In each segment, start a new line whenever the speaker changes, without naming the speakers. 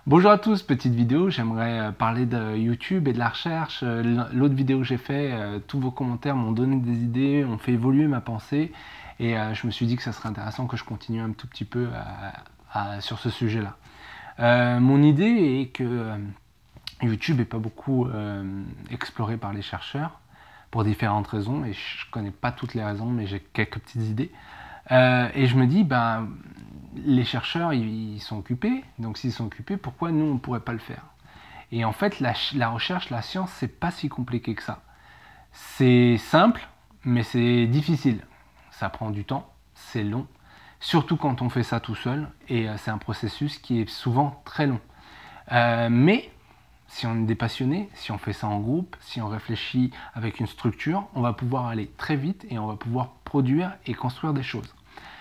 Bonjour à tous, petite vidéo, j'aimerais parler de YouTube et de la recherche. L'autre vidéo que j'ai fait, tous vos commentaires m'ont donné des idées, ont fait évoluer ma pensée et je me suis dit que ça serait intéressant que je continue un tout petit peu sur ce sujet-là. Mon idée est que YouTube n'est pas beaucoup exploré par les chercheurs pour différentes raisons et je ne connais pas toutes les raisons mais j'ai quelques petites idées. Et je me dis, ben, les chercheurs, ils sont occupés, donc s'ils sont occupés, pourquoi nous, on ne pourrait pas le faire? Et en fait, la recherche, la science, c'est pas si compliqué que ça. C'est simple, mais c'est difficile. Ça prend du temps, c'est long, surtout quand on fait ça tout seul, et c'est un processus qui est souvent très long. Mais si on est des passionnés, si on fait ça en groupe, si on réfléchit avec une structure, on va pouvoir aller très vite et on va pouvoir produire et construire des choses.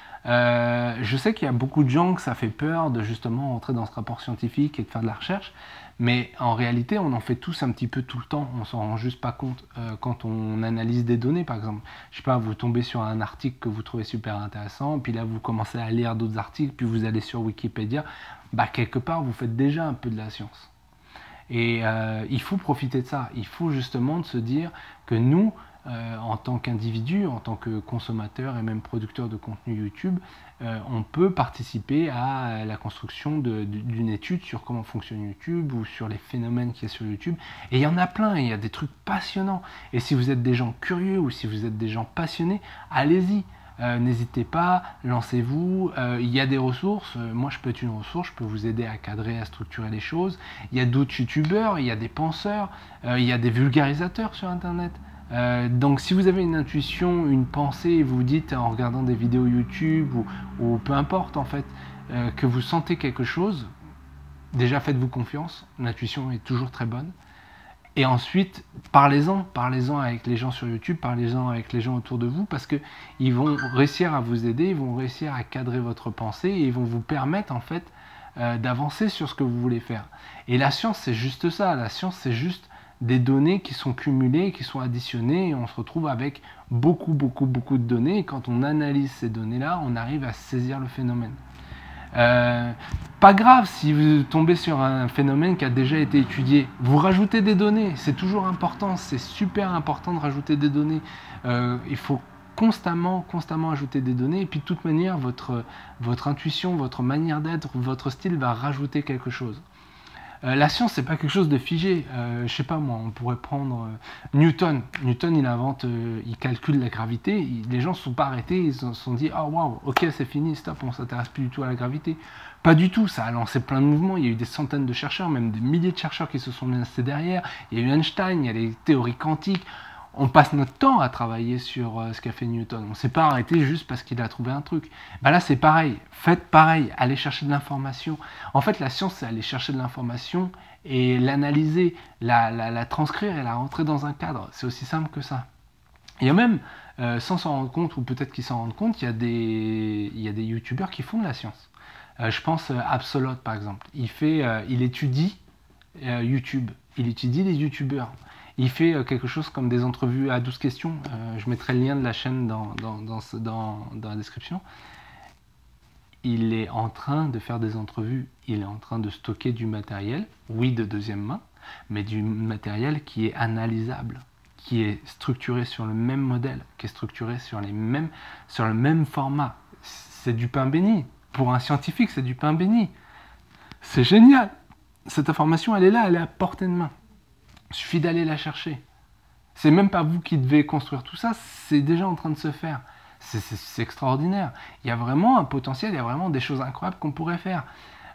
Je sais qu'il y a beaucoup de gens que ça fait peur de justement entrer dans ce rapport scientifique et de faire de la recherche, mais en réalité on en fait tous un petit peu tout le temps, on s'en rend juste pas compte quand on analyse des données par exemple. Je sais pas, vous tombez sur un article que vous trouvez super intéressant, puis là vous commencez à lire d'autres articles, puis vous allez sur Wikipédia, bah quelque part vous faites déjà un peu de la science. Et il faut profiter de ça, il faut justement de se dire que nous, en tant qu'individu, en tant que consommateur et même producteur de contenu YouTube, on peut participer à la construction d'une étude sur comment fonctionne YouTube ou sur les phénomènes qu'il y a sur YouTube. Et il y en a plein, il y a des trucs passionnants. Et si vous êtes des gens curieux ou si vous êtes des gens passionnés, allez-y. N'hésitez pas, lancez-vous, il y a des ressources, moi je peux être une ressource, je peux vous aider à cadrer, à structurer les choses, il y a d'autres youtubeurs, il y a des penseurs, il y a des vulgarisateurs sur internet. Donc si vous avez une intuition, une pensée, et vous dites en regardant des vidéos YouTube ou peu importe en fait, que vous sentez quelque chose, déjà faites-vous confiance, l'intuition est toujours très bonne. Et ensuite, parlez-en avec les gens sur YouTube, parlez-en avec les gens autour de vous, parce qu'ils vont réussir à vous aider, ils vont réussir à cadrer votre pensée, et ils vont vous permettre en fait d'avancer sur ce que vous voulez faire. Et la science, c'est juste ça, la science, c'est juste des données qui sont cumulées, qui sont additionnées, et on se retrouve avec beaucoup de données, et quand on analyse ces données-là, on arrive à saisir le phénomène. Pas grave si vous tombez sur un phénomène qui a déjà été étudié, vous rajoutez des données, c'est toujours important, c'est super important de rajouter des données. Il faut constamment ajouter des données, et puis de toute manière, votre intuition, votre manière d'être, votre style va rajouter quelque chose. La science, c'est pas quelque chose de figé. Je sais pas moi, on pourrait prendre Newton. Newton, il invente, il calcule la gravité. Les gens se sont pas arrêtés, ils se sont dit ah waouh, ok c'est fini, stop, on s'intéresse plus du tout à la gravité. Pas du tout, ça a lancé plein de mouvements. Il y a eu des centaines de chercheurs, même des milliers de chercheurs qui se sont lancés derrière. Il y a eu Einstein, il y a les théories quantiques. On passe notre temps à travailler sur ce qu'a fait Newton. On ne s'est pas arrêté juste parce qu'il a trouvé un truc. Ben là, c'est pareil. Faites pareil. Allez chercher de l'information. En fait, la science, c'est aller chercher de l'information et l'analyser, la transcrire et la rentrer dans un cadre. C'est aussi simple que ça. Il y a même, sans s'en rendre compte, ou peut-être qu'ils s'en rendent compte, il y a des youtubeurs qui font de la science. Je pense à Absolot, par exemple. Il étudie YouTube. Il étudie les youtubeurs. Il fait quelque chose comme des entrevues à 12 questions. Je mettrai le lien de la chaîne dans la description. Il est en train de faire des entrevues. Il est en train de stocker du matériel, oui, de deuxième main, mais du matériel qui est analysable, qui est structuré sur le même modèle, qui est structuré sur le même format. C'est du pain béni. Pour un scientifique, c'est du pain béni. C'est génial. Cette information, elle est là, elle est à portée de main. Il suffit d'aller la chercher. C'est même pas vous qui devez construire tout ça, c'est déjà en train de se faire. C'est extraordinaire. Il y a vraiment un potentiel, il y a vraiment des choses incroyables qu'on pourrait faire.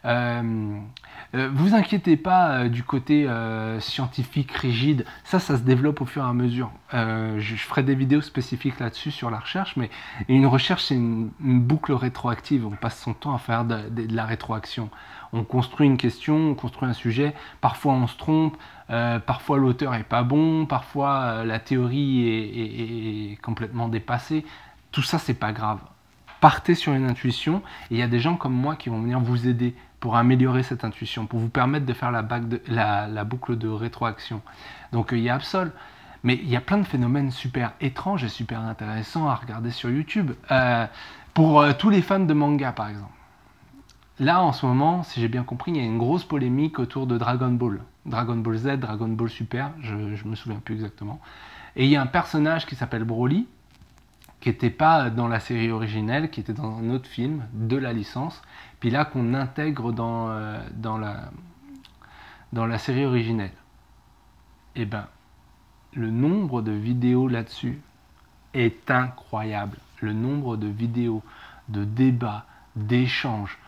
Vous inquiétez pas du côté scientifique rigide, ça se développe au fur et à mesure. Je ferai des vidéos spécifiques là-dessus sur la recherche, mais une recherche c'est une boucle rétroactive, on passe son temps à faire de la rétroaction. On construit une question, on construit un sujet, parfois on se trompe, parfois l'auteur est pas bon, parfois la théorie est complètement dépassée. Tout ça c'est pas grave. Partez sur une intuition et il y a des gens comme moi qui vont venir vous aider pour améliorer cette intuition, pour vous permettre de faire la boucle de rétroaction. Donc il y a Absol, mais il y a plein de phénomènes super étranges et super intéressants à regarder sur YouTube. Pour tous les fans de manga par exemple, là, en ce moment, si j'ai bien compris, il y a une grosse polémique autour de Dragon Ball. Dragon Ball Z, Dragon Ball Super, je me souviens plus exactement. Et il y a un personnage qui s'appelle Broly, qui n'était pas dans la série originelle, qui était dans un autre film de la licence, puis là qu'on intègre dans la série originelle. Et ben, le nombre de vidéos là-dessus est incroyable. Le nombre de vidéos, de débats, d'échanges.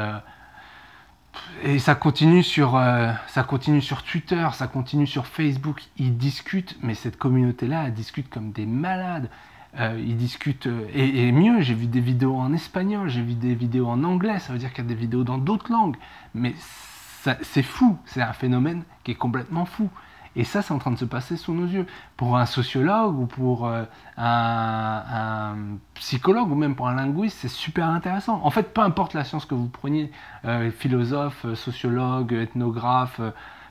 Et ça continue sur Twitter, ça continue sur Facebook. Ils discutent, mais cette communauté-là, elle discute comme des malades. Ils discutent, et mieux, j'ai vu des vidéos en espagnol, j'ai vu des vidéos en anglais, ça veut dire qu'il y a des vidéos dans d'autres langues. Mais c'est fou, c'est un phénomène qui est complètement fou. Et ça, c'est en train de se passer sous nos yeux. Pour un sociologue ou pour un psychologue ou même pour un linguiste, c'est super intéressant. En fait, peu importe la science que vous preniez, philosophe, sociologue, ethnographe,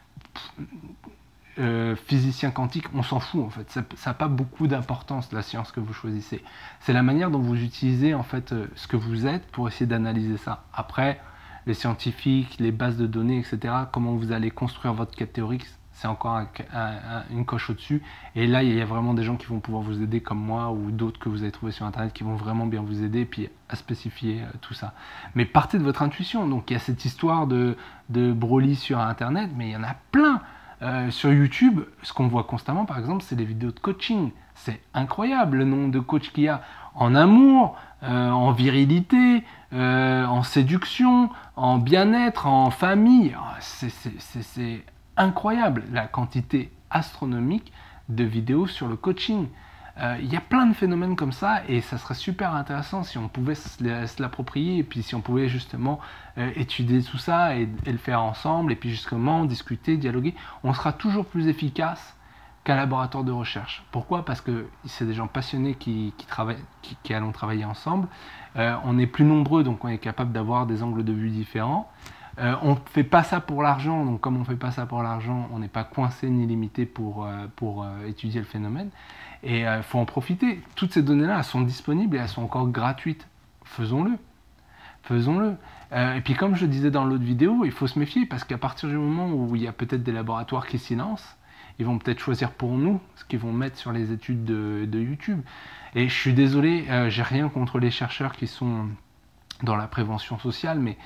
physicien quantique, on s'en fout en fait. Ça n'a pas beaucoup d'importance la science que vous choisissez. C'est la manière dont vous utilisez en fait ce que vous êtes pour essayer d'analyser ça. Après, les scientifiques, les bases de données, etc., comment vous allez construire votre quête théorique, c'est encore une coche au-dessus. Et là, il y a vraiment des gens qui vont pouvoir vous aider comme moi ou d'autres que vous avez trouvés sur Internet qui vont vraiment bien vous aider et puis à spécifier tout ça. Mais partez de votre intuition. Donc, il y a cette histoire de Broly sur Internet, mais il y en a plein. Sur YouTube, ce qu'on voit constamment, par exemple, c'est des vidéos de coaching. C'est incroyable le nombre de coachs qu'il y a en amour, en virilité, en séduction, en bien-être, en famille. C'est incroyable la quantité astronomique de vidéos sur le coaching. Il y a plein de phénomènes comme ça et ça serait super intéressant si on pouvait se l'approprier et puis si on pouvait justement étudier tout ça et le faire ensemble et puis justement discuter, dialoguer. On sera toujours plus efficace qu'un laboratoire de recherche. Pourquoi? Parce que c'est des gens passionnés qui allons travailler ensemble. On est plus nombreux, donc on est capable d'avoir des angles de vue différents. On ne fait pas ça pour l'argent, donc comme on ne fait pas ça pour l'argent, on n'est pas coincé ni limité pour étudier le phénomène. Et il faut en profiter. Toutes ces données-là, elles sont disponibles et elles sont encore gratuites. Faisons-le. Faisons-le. Et puis comme je disais dans l'autre vidéo, il faut se méfier parce qu'à partir du moment où il y a peut-être des laboratoires qui s'y lancent, ils vont peut-être choisir pour nous ce qu'ils vont mettre sur les études de YouTube. Et je suis désolé, j'ai rien contre les chercheurs qui sont dans la prévention sociale, mais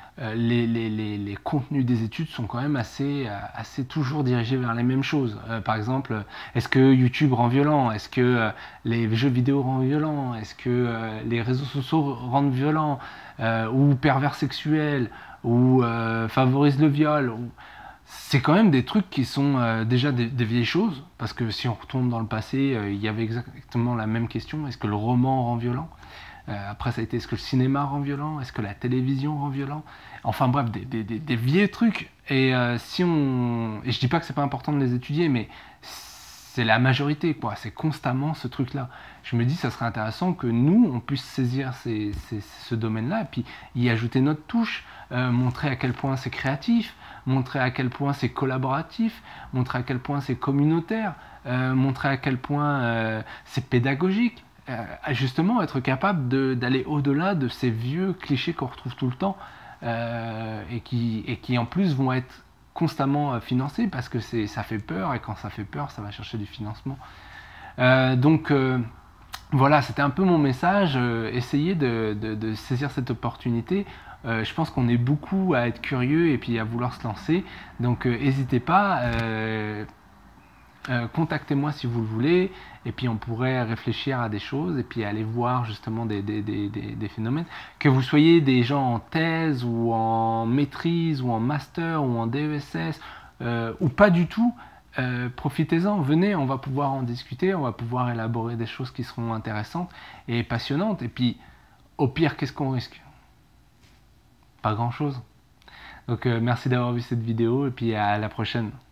les contenus des études sont quand même assez toujours dirigés vers les mêmes choses. Par exemple, est-ce que YouTube rend violent? Est-ce que les jeux vidéo rendent violent? Est-ce que les réseaux sociaux rendent violent? Ou pervers sexuels? Ou favorisent le viol? C'est quand même des trucs qui sont déjà des vieilles choses, parce que si on retourne dans le passé, il y avait exactement la même question. Est-ce que le roman rend violent? Après, ça a été est-ce que le cinéma rend violent? Est-ce que la télévision rend violent? Enfin bref, des vieux trucs. Et je dis pas que c'est pas important de les étudier, mais c'est la majorité, quoi. C'est constamment ce truc-là. Je me dis, ça serait intéressant que nous, on puisse saisir ce domaine-là, et puis y ajouter notre touche, montrer à quel point c'est créatif, montrer à quel point c'est collaboratif, montrer à quel point c'est communautaire, montrer à quel point c'est pédagogique. Justement être capable d'aller au-delà de ces vieux clichés qu'on retrouve tout le temps et qui en plus vont être constamment financés parce que ça fait peur et quand ça fait peur ça va chercher du financement. Donc voilà, c'était un peu mon message, essayez de saisir cette opportunité. Je pense qu'on est beaucoup à être curieux et puis à vouloir se lancer, donc n'hésitez pas. Contactez-moi si vous le voulez, et puis on pourrait réfléchir à des choses, et puis aller voir justement des phénomènes. Que vous soyez des gens en thèse, ou en maîtrise, ou en master, ou en DESS, ou pas du tout, profitez-en, venez, on va pouvoir en discuter, on va pouvoir élaborer des choses qui seront intéressantes et passionnantes, et puis au pire, qu'est-ce qu'on risque? Pas grand-chose. Donc merci d'avoir vu cette vidéo, et puis à la prochaine.